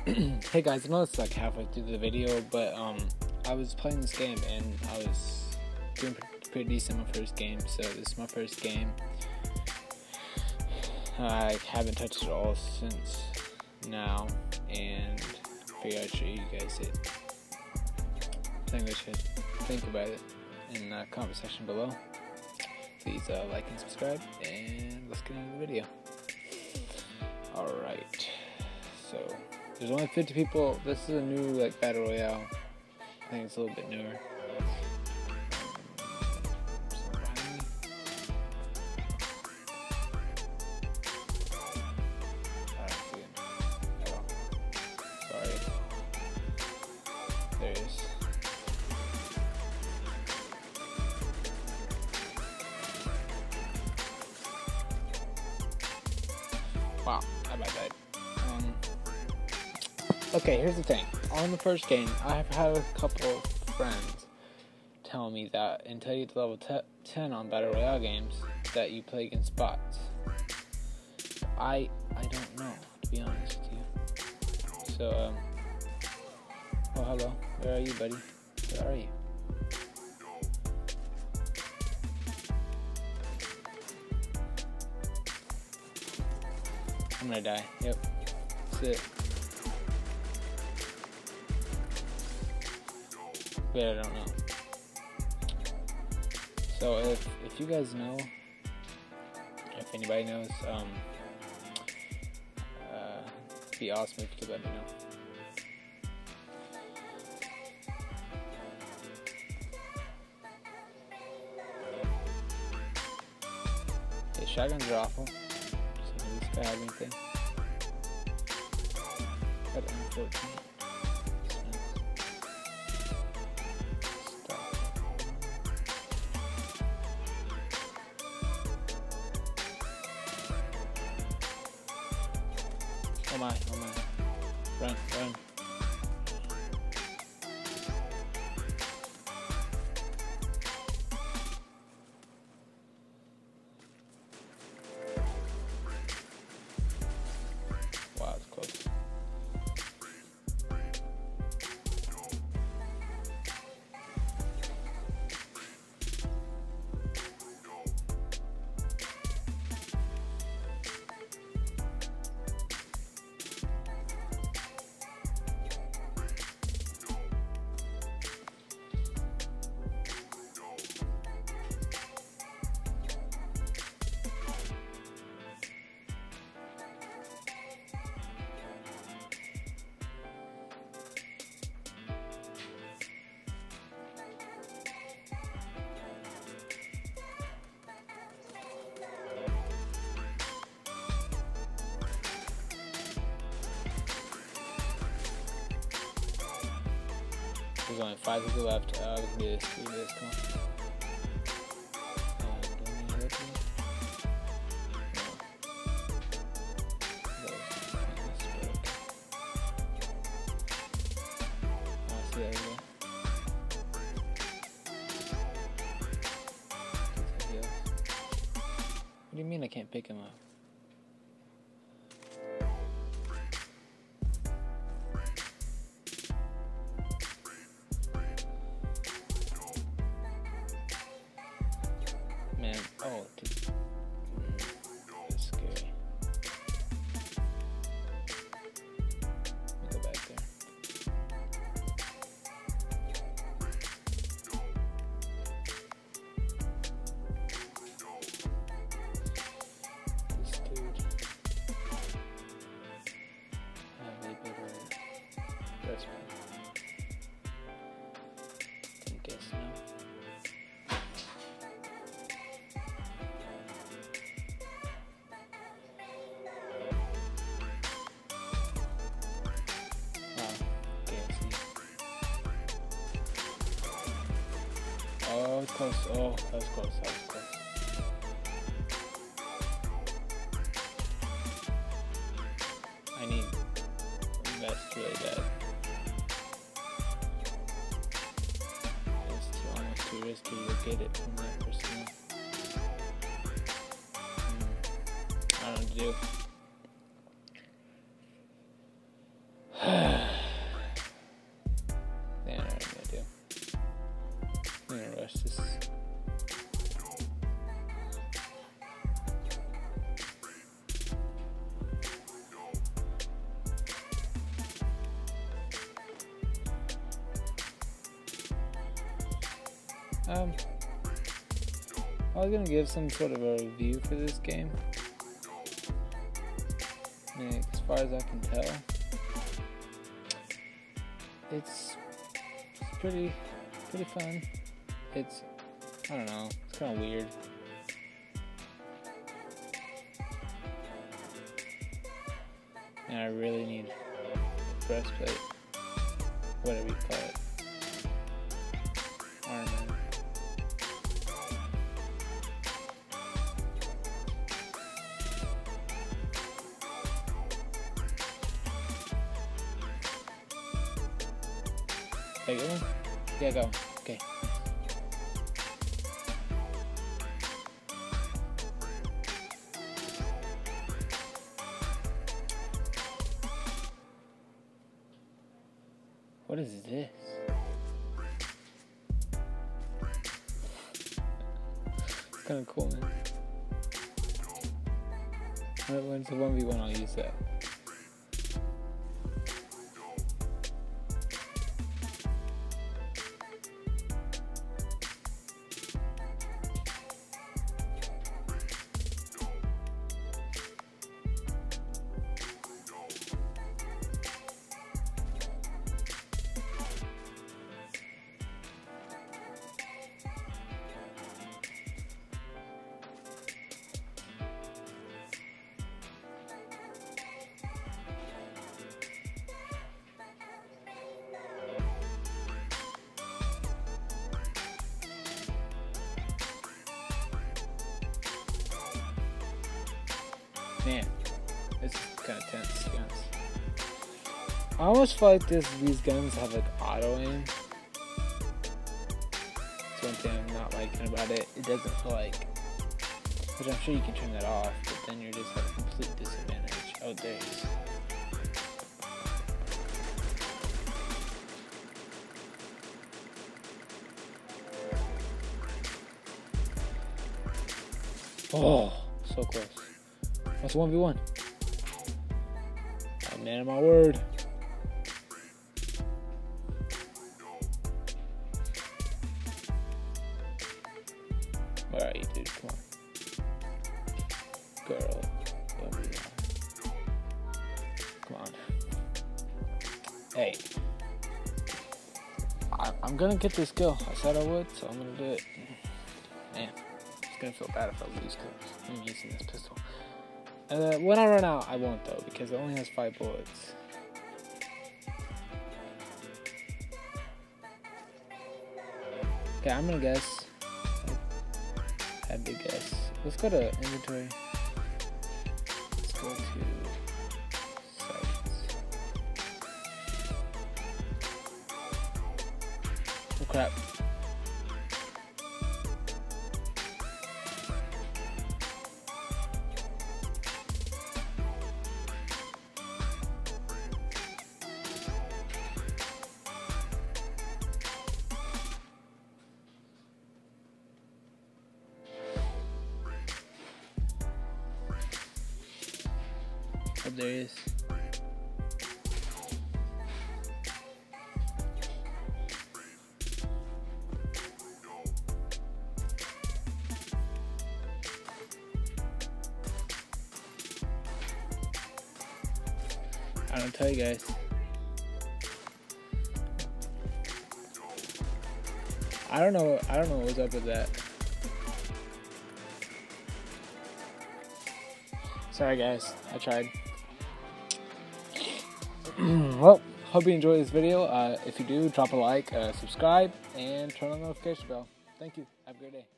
Hey guys, I know it's like halfway through the video, but I was playing this game and I was doing pretty decent my first game. So this is my first game. I haven't touched it all since now, and I figured I'd show you guys it. I think I should think about it in the comment section below. Please like and subscribe, and let's get into the video. Alright, so there's only 50 people. This is a new battle royale. I think it's a little bit newer. Sorry. There it is. Wow, how about that? Okay, here's the thing. On the first game, I have had a couple of friends tell me that until you get to level 10 on Battle Royale games, that you play against bots. I don't know, to be honest with you. So, oh, hello. Where are you, buddy? Where are you? I'm gonna die. Yep. That's it. But I don't know. So if you guys know, if anybody knows, it'd be awesome if you could let me know. Okay, shotguns are awful. So maybe this guy have anything. Got M14. Oh my. Run. Wow, it's close. There's only 5 people left. We can do this. Come on. Don't need to hit me. No. Oh, see, there we go. What do you mean I can't pick him up? Man, oh, dude. That's scary. Let me go back there. This dude. Way better. That's right. Can guess now. Oh, it's close. Oh, that was close. I need a vest really bad. It's almost too risky to get it from that person. I don't know what to do. gosh, this. I was gonna give some sort of a review for this game. And as far as I can tell, it's pretty fun. It's, I don't know, it's kind of weird. And I really need a breastplate, whatever you call it. Armor. Did I get one? Yeah, I got one. Okay. What is this? It's kind of cool, man. When it's a 1v1, I'll use that. Man, this is kind of tense, guns. I almost feel like these guns have like auto aim. That's one thing I'm not liking about it. It doesn't feel like, which I'm sure you can turn that off, but then you're just at a complete disadvantage. Oh, there it is. Oh, so close. That's 1v1. Oh, man of my word. Where are you, dude? Come on. Girl. 1v1. Come on. Hey. I'm gonna get this kill. I said I would, so I'm gonna do it. Man, it's gonna feel bad if I lose kills. I'm using this pistol. When I run out, I won't though, because it only has 5 bullets. Okay, I'm gonna guess. I had a big guess. Let's go to inventory. Let's go to sites. Oh crap. Oh, there he is. I don't tell you guys. I don't know what was up with that. Sorry guys, I tried. Well, hope you enjoyed this video. If you do, drop a like, subscribe, and turn on the notification bell. Thank you. Have a great day.